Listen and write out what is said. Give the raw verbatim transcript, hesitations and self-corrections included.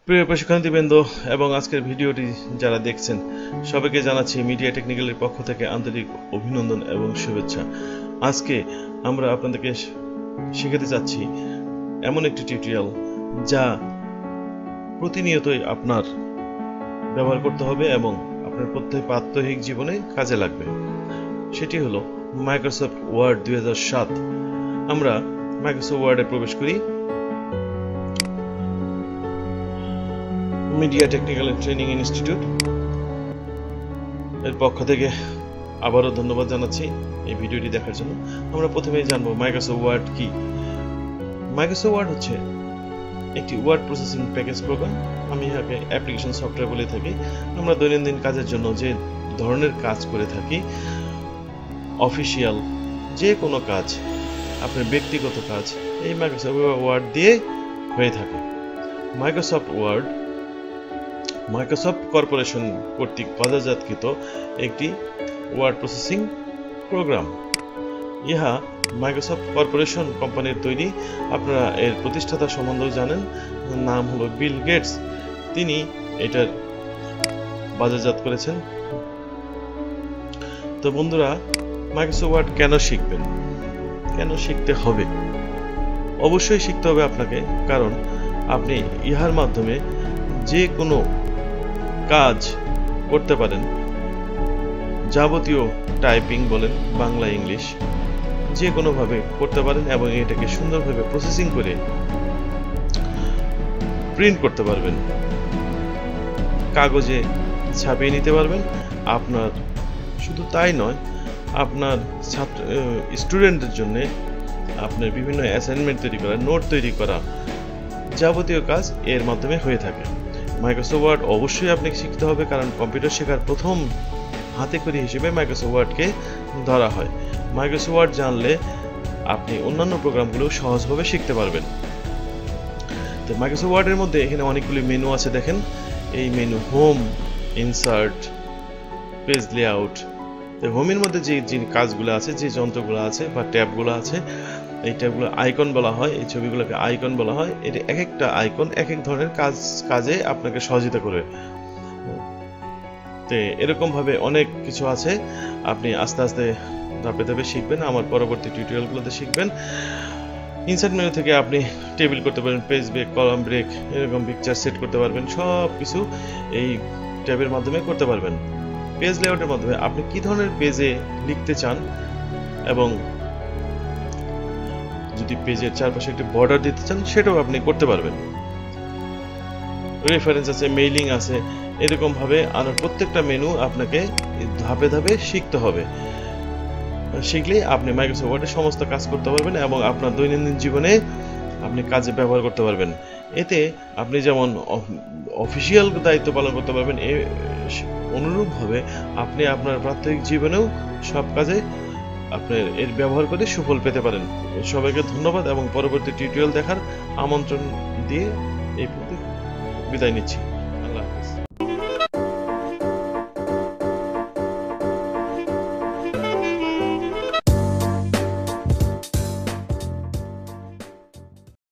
প্রিয় প্রশিক্ষণার্থীবৃন্দ এবং আজকের ভিডিওটি যারা দেখছেন সবাইকে জানাচ্ছি মিডিয়া টেকনিক্যালের পক্ষ থেকে আন্তরিক অভিনন্দন এবং শুভেচ্ছা। আজকে আমরা আপনাদেরকে শেখাতে যাচ্ছি এমন একটি টিউটোরিয়াল যা প্রতিনিয়তই আপনার ব্যবহার করতে হবে এবং আপনার প্রত্যেক প্রাত্যহিক জীবনে কাজে লাগবে। সেটি হলো মাইক্রোসফট ওয়ার্ড দুই হাজার সাত। আমরা মাইক্রোসফট ওয়ার্ডে প্রবেশ করি। মিডিয়া টেকনিক্যাল ট্রেনিং ইনস্টিটিউট এর পক্ষ থেকে আবারও ধন্যবাদ জানাচ্ছি এই ভিডিওটি দেখার জন্য। আমরা প্রথমেই জানবো মাইক্রোসফট ওয়ার্ড কি। মাইক্রোসফট ওয়ার্ড হচ্ছে একটি ওয়ার্ড প্রসেসিং প্যাকেজ প্রোগ্রাম। আমি এটাকে অ্যাপ্লিকেশন সফটওয়্যার বলে থাকি। আমরা দৈনন্দিন কাজের জন্য যে ধরনের কাজ করে থাকি, অফিসিয়াল যে কোনো কাজ, আপনার ব্যক্তিগত কাজ, এই মাইক্রোসফট ওয়ার্ড দিয়ে হয়ে থাকে। মাইক্রোসফট ওয়ার্ড মাইক্রোসফট কর্পোরেশন কর্তৃক বাজারজাতকৃত একটি ওয়ার্ড প্রসেসিং প্রোগ্রাম। ইহা মাইক্রোসফট কর্পোরেশন কোম্পানির তৈরি। আপনারা এর প্রতিষ্ঠাতা সম্বন্ধেও জানেন, নাম হলো বিল গেটস। তিনি এটার বাজারজাত করেছেন। তো বন্ধুরা, মাইক্রোসফট ওয়ার্ড কেন শিখবেন, কেন শিখতে হবে? অবশ্যই শিখতে হবে আপনাকে, কারণ আপনি ইহার মাধ্যমে যে কোনো কাজ করতে পারেন। যাবতীয় টাইপিং বলেন, বাংলা ইংলিশ যে কোনোভাবে করতে পারেন এবং এটাকে সুন্দরভাবে প্রসেসিং করে প্রিন্ট করতে পারবেন, কাগজে ছাপিয়ে নিতে পারবেন। আপনার শুধু তাই নয়, আপনার ছাত্র স্টুডেন্টদের জন্য আপনার বিভিন্ন অ্যাসাইনমেন্ট তৈরি করা, নোট তৈরি করা, যাবতীয় কাজ এর মাধ্যমে হয়ে থাকে। মাইক্রোসফট ওয়ার্ড অবশ্যই আপনাকে শিখতে হবে, কারণ কম্পিউটার শেখার প্রথম হাতেখড়ি হিসেবে মাইক্রোসফট ওয়ার্ডকে ধরা হয়। মাইক্রোসফট ওয়ার্ড জানলে আপনি অন্যান্য প্রোগ্রামগুলো সহজভাবে শিখতে পারবেন। তো মাইক্রোসফট ওয়ার্ডের মধ্যে এখানে অনেকগুলি মেনু আছে, দেখেন এই menu home, insert, page layout. তো হোমের মধ্যে যে যে কাজগুলো আছে, যে যন্ত্রগুলো আছে বা ট্যাবগুলো আছে, এই ট্যাবগুলো আইকন বলা হয়, এই ছবিগুলোকে আইকন বলা হয়। এটা এক একটা আইকন এক এক ধরনের কাজ কাজে আপনাকে সহযোগিতা করবে। তো এরকম ভাবে অনেক কিছু আছে, আপনি আস্তে আস্তে ধাপে ধাপে শিখবেন, আমার পরবর্তী টিউটোরিয়ালগুলোতে শিখবেন। ইনসার্ট মেনু থেকে আপনি টেবিল করতে পারবেন, পেজ ব্রেক, কলাম ব্রেক, এরকম পিকচার সেট করতে পারবেন। সব কিছু এই ট্যাবের মাধ্যমে করতে পারবেন। পেজ লেআউটের মাধ্যমে আপনি কি ধরনের পেজে লিখতে চান এবং যদি পেজের চারপাশে একটি বর্ডার দিতে চান সেটাও আপনি করতে পারবেন। রেফারেন্স আছে, মেইলিং আছে, এরকম ভাবে আর প্রত্যেকটা মেনু আপনাকে ধাপে ধাপে শিখতে হবে। শিখলেই আপনি মাইক্রোসফট ওয়ার্ডে সমস্ত কাজ করতে পারবেন এবং আপনার দৈনন্দিন জীবনে আপনি কাজে ব্যবহার করতে পারবেন। এতে আপনি যেমন অফিসিয়াল দায়িত্ব পালন করতে পারবেন, অনুরূপভাবে আপনি আপনার প্রাত্যহিক জীবনেও সব কাজে আপনার এর ব্যবহার করে সুফল পেতে পারেন। সবাইকে ধন্যবাদ এবং পরবর্তী টিউটোরিয়াল দেখার আমন্ত্রণ দিয়ে এই বিদায় নিচ্ছি।